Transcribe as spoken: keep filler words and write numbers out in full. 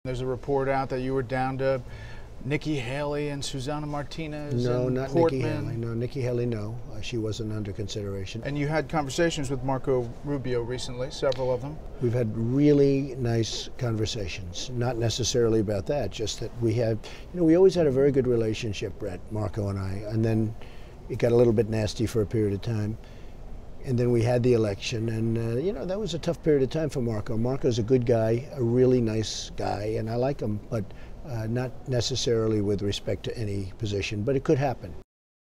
There's a report out that you were down to Nikki Haley and Susana Martinez. No, and not Portman. Nikki Haley. No, Nikki Haley, no. Uh, she wasn't under consideration. And you had conversations with Marco Rubio recently, several of them. We've had really nice conversations. Not necessarily about that, just that we have, you know, we always had a very good relationship, Bret, Marco and I. And then it got a little bit nasty for a period of time. And then we had the election, and uh, you know, that was a tough period of time for Marco. Marco's a good guy, a really nice guy, and I like him, but uh, not necessarily with respect to any position, but it could happen.